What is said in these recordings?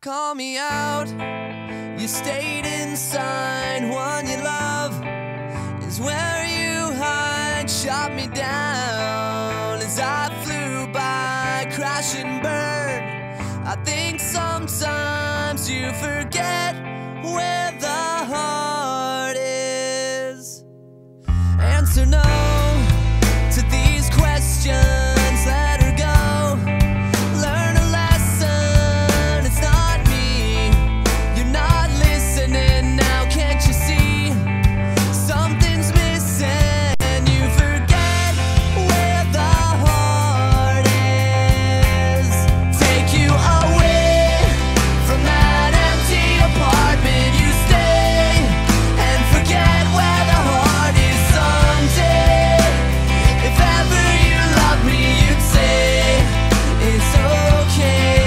call me out. You stayed inside. One you love is where you hide. Shot me down as I flew by, crash and burn. I think sometimes you forget where the heart is. Answer no to these questions. Let her go. Learn a lesson. It's not me. You're not listening now. Can't you see? Something's missing. You forget where the heart is. Take you away from that empty apartment. You stay and forget where the heart is someday. If ever you love me, you'd say it's okay.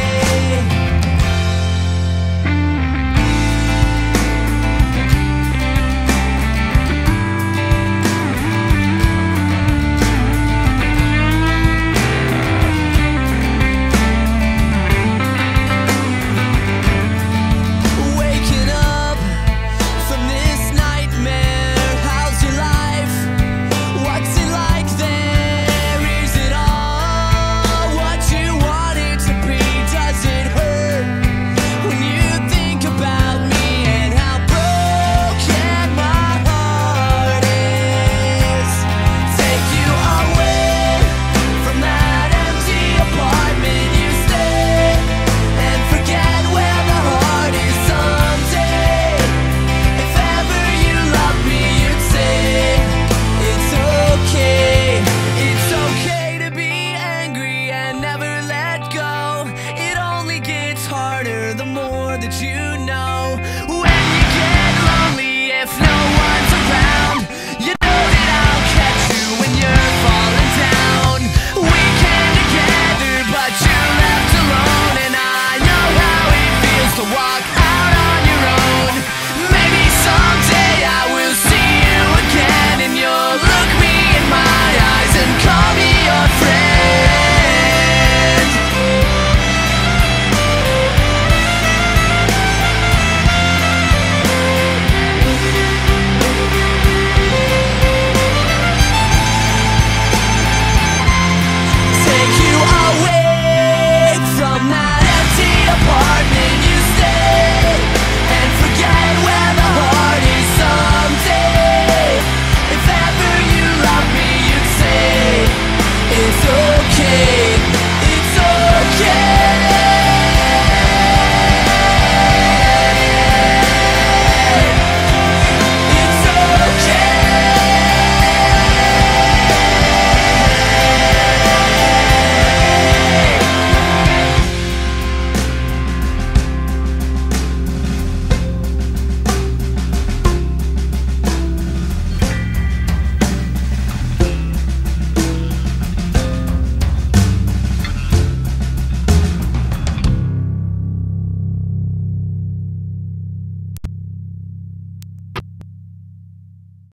Waking up from this nightmare. How's your life? What's it like there? Is it all what you want it to be? Does it hurt when you think about me and how broken my heart is? Take you away from that empty apartment. You stay and forget where the heart is someday. If ever you love me, you'd say it's okay. It's okay to be angry and never let go. It only gets harder the more that you know. When you get lonely, if no one's around,